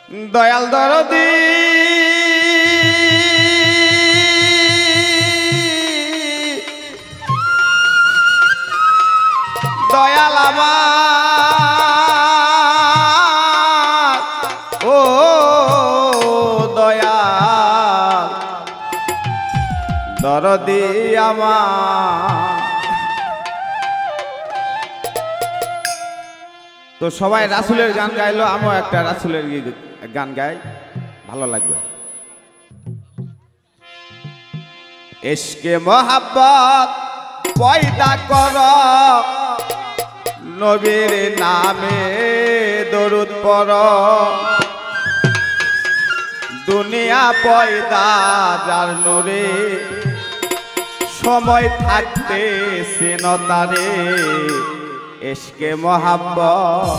দয়াল দরদি দয়াল আমার ও দয়াল দরদি আমার। তো সবাই রাসূলের গান গাইলো, আমিও একটা রাসূলের গান গাই, ভালো লাগবে। ইশকে মোহাব্বত পয়দা কর, নবীর নামে দরুদ পড়, দুনিয়া পয়দা যার নূরে, সময় থাকতে সিনতারে। ইশকে মোহাব্বত,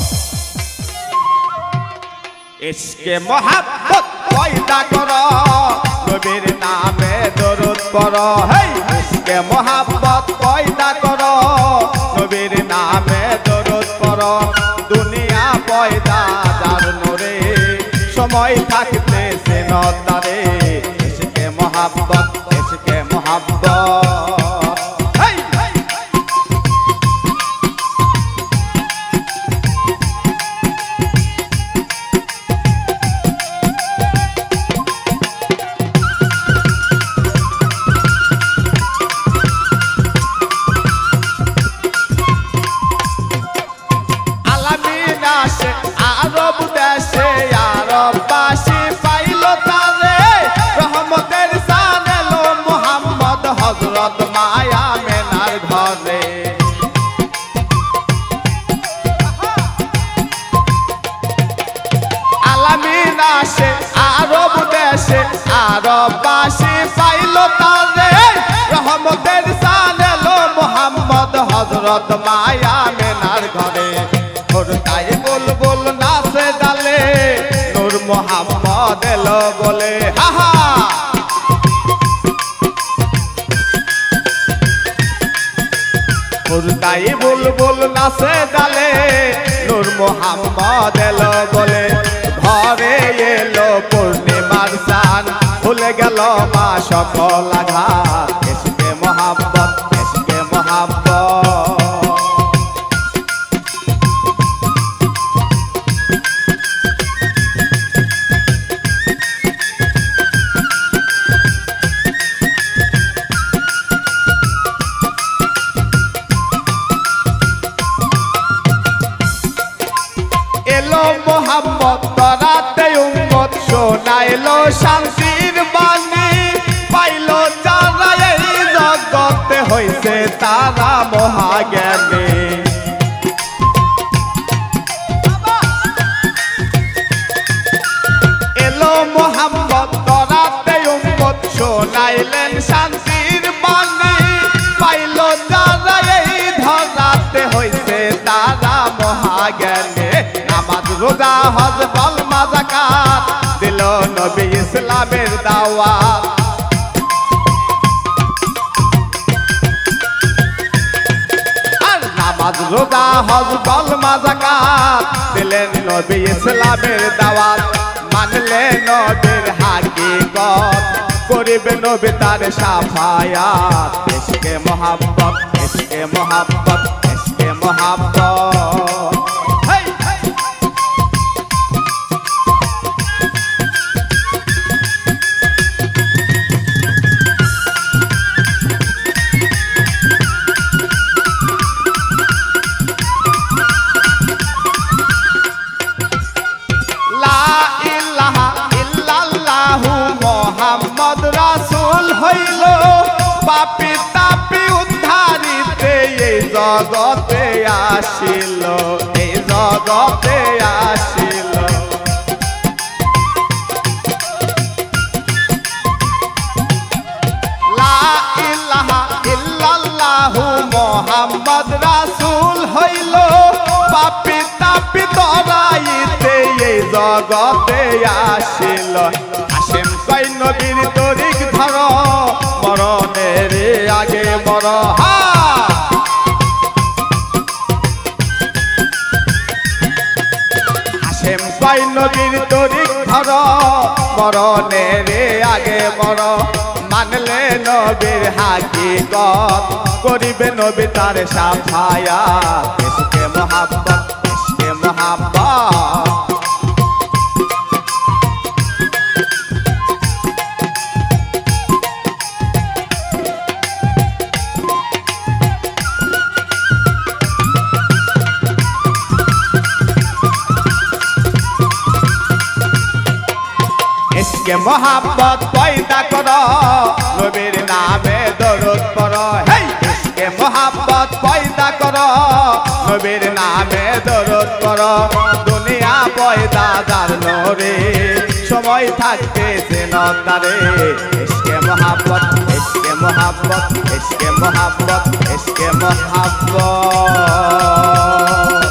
ইশকে মোহাব্বত পয়দা কর, নবীর নামে দরুদ পড়। হেই ইশকে মোহাব্বত পয়দা কর, নবীর নামে দরুদ পড়, দুনিয়া পয়দা যার নূরে, সময় থাকতে সিনতারে। ইশকে মোহাব্বত, ইশকে মোহাব্বত। আরব দেশে আরববাসী পাইল তারে, রহমতের শান এলো মুহাম্মদ হযরত মায়া মেনার ঘরে। আলামিন আসে আরব দেশে আরববাসী পাইল তারে, রহমতের শান এলো মুহাম্মদ হযরত মায়া মেনার ঘরে। তাই বুলবুল নাচে ডালে, নূর মোহাম্মদ এলো বলে। হাহা তাই বুলবুল নাচে ডালে, নূর মোহাম্মদ এলো বলে। ঘরে এলো পূর্ণিমার চাঁদ, ভুলে গেল মা সকল আঘাত। ইশকে মোহাব্বত, ইশকে মোহাব্বত। এলো মোহাম্মদ তরাতে উম্মত, শোনাইলো শান্তির বাণী, পাইলো যারা এই জগতে হইছে তারা মহাজ্ঞানী। এলো মোহাম্মদ তরাতে উম্মত, শোনাইলেন শান্তির বাণী, পাইলো যারা এই ধরাতে হইছে তারা মহাজ্ঞানী। নামাজ রোজা হজ কলমা যাকাত, দিল নবী ইসলামের দাওয়াত। আর নামাজ রোজা হজ কলমা যাকাত, দিলেন নবী ইসলামের দাওয়াত। মানলে নবীর হাকিকত, করিবে নবী তার শাফায়াত। ইশকে মোহাব্বত, ইশকে মোহাব্বত, ইশকে মোহাব্বত। মোহাম্মদ রাসূল হইল, পাপী তাপী উদ্ধারিতে এই জগতে আসিল, এই জগতে আসিল। লা ইলাহা ইল্লাল্লাহু মোহাম্মদ রাসূল হইল, পাপী তাপী তরাইতে এই জগতে আসিল। হাশেম কয় নবীর তরিক ধর, মরণের আগে মর। হাশেম সবাই নবীর তরিক ধর মরণের আগে মর মানলে নবীর হাকিকত করিবে নবী তার সাফায়াত ইশকে মোহাব্বত ইশকে মোহাব্বত इश्के मोहब्बत पैदा करो नबीर नामे दरूद पढ़ो इश्के मोहब्बत पैदा करो नबीर नामे दरूद पढ़ो दुनिया पैदा दार नूरे समय थाकते जिनदारे इश्के मोहब्बत इश्के मोहब्बत इश्के मोहब्बत इश्के मोहब्बत